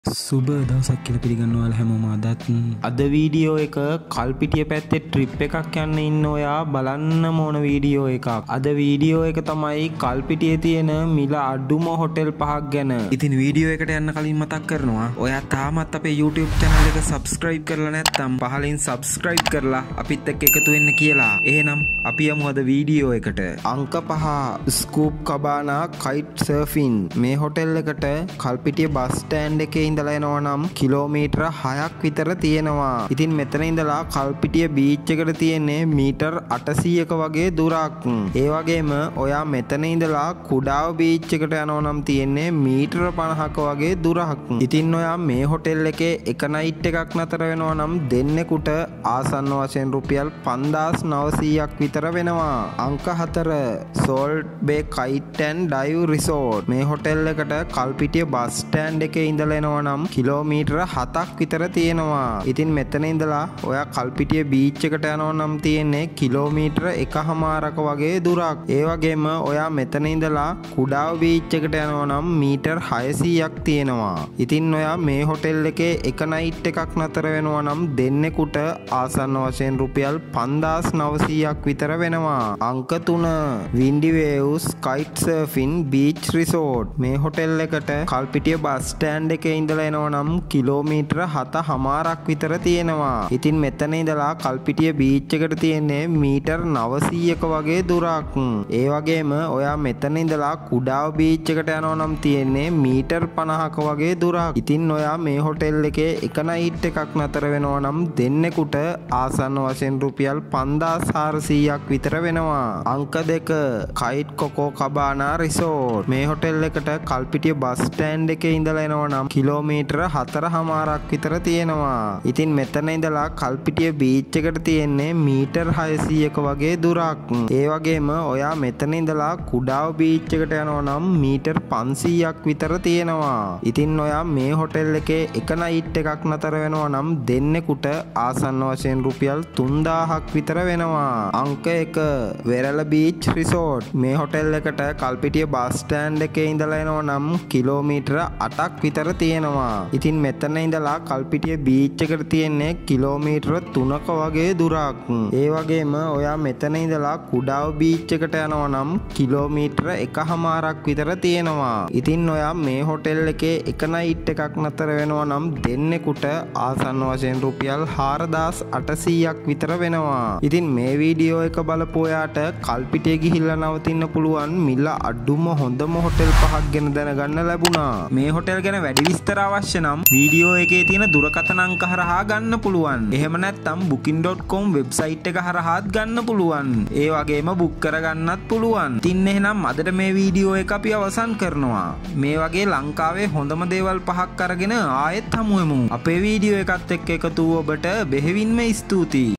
සුබ දවසක් කියලා පිළිගන්නවා හැමෝම අද වීඩියෝ එක කල්පිටිය පැත්තේ ට්‍රිප් එකක් යන්න ඉන්න ඔයා බලන්න ඕන වීඩියෝ එකක්. අද වීඩියෝ එක තමයි කල්පිටියේ තියෙන මිල අඩුම හොටෙල් 5ක් ගැන. ඉතින් වීඩියෝ එකට යන්න කලින් මතක් කරනවා ඔයා තාමත් අපේ YouTube channel එක subscribe කරලා නැත්නම් පහලින් subscribe කරලා අපිත් එක්ක එකතු වෙන්න කියලා. එහෙනම් අපි යමු අද වීඩියෝ එකට. අංක 5 ස්කූප් කබානා කයිට් සර්ෆින්. මේ හොටෙල් එකට කල්පිටිය බස් ස්ටෑන්ඩ් එකේ ඉඳලා එනවා නම් කිලෝමීටර 6ක් විතර තියෙනවා. ඉතින් මෙතන ඉඳලා කල්පිටිය බීච් එකට තියෙන්නේ මීටර් 800ක වගේ දුරක්. ඒ වගේම ඔයා මෙතන ඉඳලා කුඩාව බීච් එකට යනවා නම් තියෙන්නේ මීටර් 50ක වගේ දුරක්. ඉතින් ඔයා මේ හොටෙල් එකේ එක නයිට් එකක් නතර වෙනවා නම් දෙන්නෙකුට ආසන්න වශයෙන් රුපියල් 5900ක් විතර වෙනවා. අංක 4 Salt Bay Kite and Dive Resort. මේ හොටෙල් එකට කල්පිටිය බස් ස්ටෑන්ඩ් එකේ ඉඳලා එනවා නම් කිලෝමීටර 7ක් විතර තියෙනවා. ඉතින් මෙතන ඉඳලා ඔයා කල්පිටිය බීච් එකට යනවා නම් තියෙන්නේ කිලෝමීටර 1කමාරක වගේ දුරක්. ඒ වගේම ඔයා මෙතන ඉඳලා කුඩාව බීච් එකට යනවා නම් මීටර් 600ක් තියෙනවා. ඉතින් ඔයා මේ හොටෙල් එකේ එක නයිට් එකක් නතර වෙනවා නම් දෙන්නෙකුට ආසන්න වශයෙන් රුපියල් 5900ක් විතර වෙනවා. අංක 3 Windy Waves Kite Surfing Beach Resort. මේ හොටෙල් එකට කල්පිටිය බස් ස්ටෑන්ඩ් එකේ ඉඳලා එනවා නම් කිලෝමීටර 7කමාරක් විතර තියෙනවා. ඉතින් මෙතන ඉඳලා කල්පිටිය බීච් එකට තියෙන්නේ මීටර් 900ක වගේ දුරක්. ඒ වගේම ඔයා මෙතන ඉඳලා කුඩාව බීච් එකට යනවා නම් තියෙන්නේ මීටර් 50ක වගේ දුරක්. ඉතින් ඔයා මේ හොටෙල් එකේ එක නයිට් එකක් නතර වෙනවා නම් දෙන්නෙකුට ආසන්න වශයෙන් රුපියල් 5400ක් විතර වෙනවා. අංක 2 කයිට් කොකෝ කබානා රිසෝට්. මේ හොටෙල් එකට කල්පිටිය බස් ස්ටෑන්ඩ් එකේ ඉඳලා එනවා නම් කිලෝමීටර 4කමාරක් විතර තියෙනවා. ඉතින් මෙතන ඉඳලා කල්පිටිය බීච් එකට තියෙන්නේ මීටර් 600ක වගේ දුරක්. ඒ වගේම ඔයා මෙතන ඉඳලා කුඩාව බීච් එකට යනවා නම් මීටර් 500ක් විතර තියෙනවා. ඉතින් ඔයා මේ හොටෙල් එකේ එක නයිට් එකක් නතර වෙනවා නම් දෙන්නෙකුට ආසන්න වශයෙන් රුපියල් 3000ක් විතර වෙනවා. අංක 1 වෙරළ බීච් රිසෝට්. මේ හොටෙල් එකට කල්පිටිය බස් ස්ටෑන්ඩ් එකේ ඉඳලා එනවා නම් කිලෝමීටර 8ක් විතර තියෙනවා. ඉතින් මෙතන ඉඳලා කල්පිටිය බීච් එකට තියෙන්නේ කිලෝමීටර 3ක වගේ දුරක්. ඒ වගේම ඔයා මෙතන ඉඳලා කුඩාව බීච් එකට යනවා නම් කිලෝමීටර 1කමාරක් විතර තියෙනවා. ඉතින් ඔයා මේ හොටෙල් එකේ එක නයිට් එකක් නතර වෙනවා නම් දෙන්නෙකුට ආසන්න වශයෙන් රුපියල් 4800ක් විතර වෙනවා. ඉතින් මේ වීඩියෝ එක බලපු ඔයාට කල්පිටිය ගිහිල්ලා නවතින්න පුළුවන් මිල අඩුම හොඳම හොටෙල් 5ක් ගැන දැනගන්න ලැබුණා. මේ හොටෙල් ගැන වැඩි විස්තර අවශ්‍ය නම් වීඩියෝ එකේ තියෙන දුරකථන අංක හරහා ගන්න පුළුවන්. එහෙම නැත්නම් booking.com වෙබ්සයිට් එක හරහාත් ගන්න පුළුවන්. ඒ වගේම බුක් කරගන්නත් පුළුවන්. ඉතින් එහෙනම් අදට මේ වීඩියෝ එක අපි අවසන් කරනවා. මේ වගේ ලංකාවේ හොඳම දේවල් 5ක් අරගෙන ආයෙත් හමු වෙමු. අපේ වීඩියෝ එකත් එක්ක එකතු ඔබට බෙහෙවින්ම ස්තුතියි.